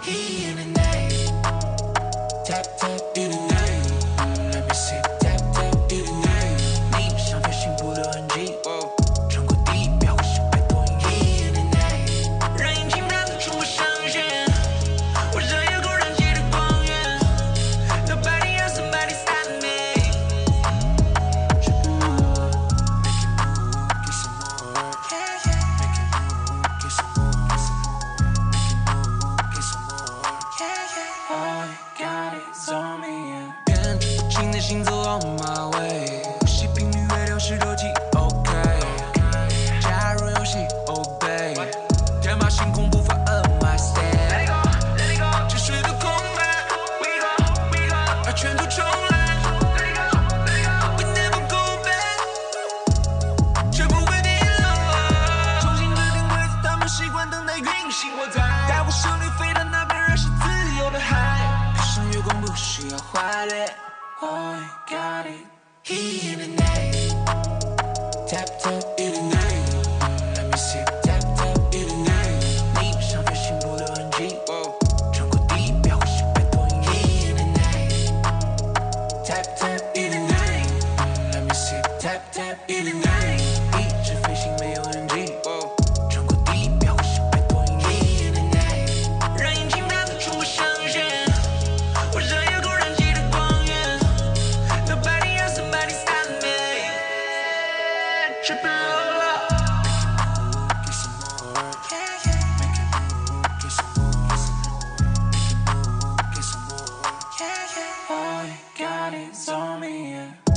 Heat in the night. Tap tap in the night. Let me see. Tap tap in the night. 你像飞行不的痕迹，穿过地表或是摆脱阴影。Heat in the night. 让引擎燃出我上限，我热有股燃起的光源。Nobody else, somebody stop me. Tripping more, make it move, get some more. Yeah, yeah. Make it move, get some more, get some more. Make it move, get some more. Yeah, yeah. All you got is on me. 变不清的行走 on my way， 呼吸频率越流失周期 OK， 加入游戏 obey， 天马行空步伐 up my step， 止水的空白 we go， 把全都重来 we never go back， 绝不会低落，重新制定规则，他们习惯等待运行，我在带我手里飞到那边，仍是自由的海，闭上月光不需要怀恋。All you got it, heat in the night. Tap tap in the night. Let me see. Tap tap in the night. 你像飞行不的痕迹，穿过地表或是摆脱阴影。Heat in the night. Tap tap in the night. Let me see. Tap tap in the night. 一直飞行没有痕迹，穿过地表或是摆脱阴影。Heat in the night. 让引擎燃出我上限，我热有股燃起的光源。Nobody else, somebody stop me. Tripping roller. Make it move, get some more. Yeah, yeah. Make it move, get some more, get some more. Make it move, get some more. Yeah, yeah. All you got is on me, yeah.